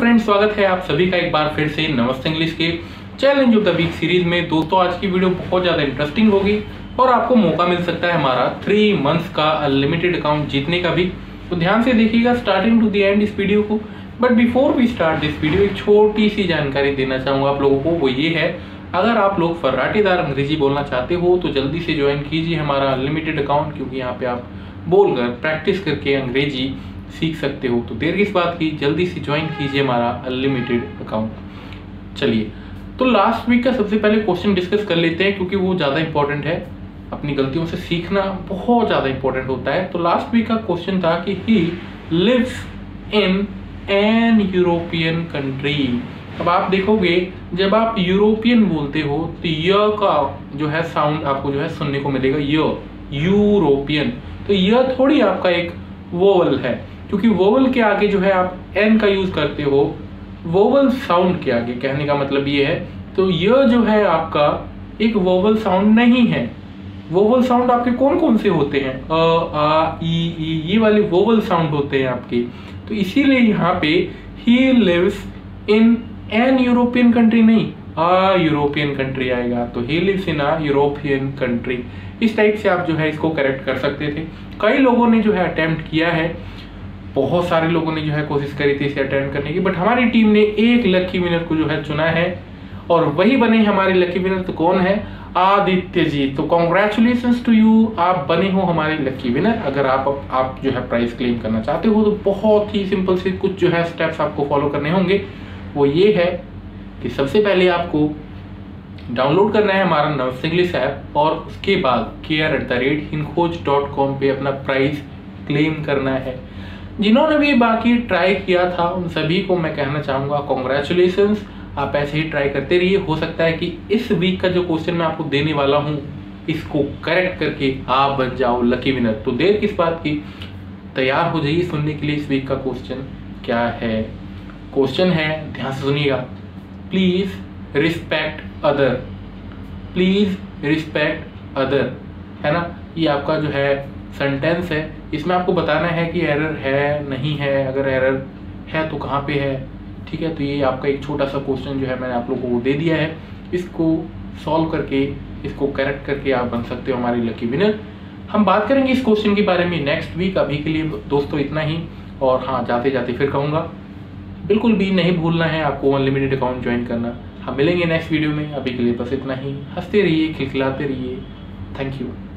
Friends, स्वागत है आप सभी का एक बार फिर से नमस्ते इंग्लिश के challenge of the week series में। दोस्तों, आज की वीडियो बहुत ज़्यादा इंटरेस्टिंग होगी और आपको मौका मिल सकता है हमारा 3 मंथ्स का अनलिमिटेड अकाउंट जीतने का भी। तो ध्यान से देखिएगा स्टार्टिंग टू द एंड इस वीडियो को। But before we start this video, एक छोटी सी जानकारी देना चाहूँगा आप लोगों को। वो ये है, अगर आप लोग फर्राटेदार अंग्रेजी बोलना चाहते हो तो जल्दी से ज्वाइन कीजिए हमारा अनलिमिटेड अकाउंट, क्योंकि यहाँ पे आप बोलकर प्रैक्टिस करके अंग्रेजी सीख सकते हो। तो देर किस बात की, जल्दी से ज्वाइन कीजिए हमारा अनलिमिटेड अकाउंट। चलिए, तो लास्ट वीक का सबसे पहले क्वेश्चन डिस्कस कर लेते हैं, क्योंकि वो ज़्यादा इंपॉर्टेंट है। अपनी गलतियों से सीखना बहुत ज़्यादा इंपॉर्टेंट होता है। तो लास्ट वीक का क्वेश्चन था कि he lives in an European country. अब आप देखोगे, जब आप यूरोपियन बोलते हो तो य का जो है साउंड आपको जो है सुनने को मिलेगा, यूरोपियन। तो यह थोड़ी आपका एक वोवल है, क्योंकि वोवल के आगे जो है आप एन का यूज करते हो, वोवल साउंड के आगे। कहने का मतलब ये है, तो यह जो है आपका एक वोवल साउंड नहीं है। वोवल साउंड आपके कौन कौन से होते हैं? अ, आ, ई, ये वाले वोवल साउंड होते हैं आपके। तो इसीलिए यहाँ पे he lives in an European country नहीं, आ यूरोपियन कंट्री आएगा। तो he lives in a European country. इस टाइप से आप जो है इसको करेक्ट कर सकते थे। कई लोगों ने जो है अटेम्प्ट किया है, बहुत सारे लोगों ने जो है कोशिश करी थी इसे अटेम्प्ट करने की, बट हमारी टीम ने एक लकी विनर को जो है चुना है और वही बने हमारे लकी विनर। तो कौन है? आदित्य जी। तो कॉन्ग्रेचुलेशंस टू यू, आप बने हो हमारे लकी विनर। अगर आप जो है प्राइज क्लेम करना चाहते हो तो बहुत ही सिंपल से कुछ जो है स्टेप्स आपको फॉलो करने होंगे। वो ये है कि सबसे पहले आपको डाउनलोड करना है हमारा नमस्ते इंग्लिश ऐप, और उसके बाद care@hinkhoj.com पे अपना प्राइज क्लेम करना है। जिन्होंने भी बाकी ट्राई किया था उन सभी को मैं कहना चाहूँगा कॉन्ग्रेचुलेशंस। आप ऐसे ही ट्राई करते रहिए। हो सकता है कि इस वीक का जो क्वेश्चन मैं आपको देने वाला हूँ, इसको करेक्ट करके आप बन जाओ लकी विनर। तो देर किस बात की, तैयार हो जाइए सुनने के लिए इस वीक का क्वेश्चन क्या है। क्वेश्चन है, ध्यान से सुनिएगा। Please respect other, please respect other, है ना। ये आपका जो है सेंटेंस है। इसमें आपको बताना है कि एरर है नहीं है, अगर एरर है तो कहाँ पे है, ठीक है। तो ये आपका एक छोटा सा क्वेश्चन जो है मैंने आप लोगों को दे दिया है। इसको सॉल्व करके, इसको करेक्ट करके आप बन सकते हो हमारे लकी विनर। हम बात करेंगे इस क्वेश्चन के बारे में नेक्स्ट वीक। अभी के लिए दोस्तों इतना ही। और हाँ, जाते जाते फिर कहूँगा, बिल्कुल भी नहीं भूलना है आपको अनलिमिटेड अकाउंट ज्वाइन करना। हम मिलेंगे नेक्स्ट वीडियो में। अभी के लिए बस इतना ही। हंसते रहिए, खिलखिलाते रहिए। Thank you.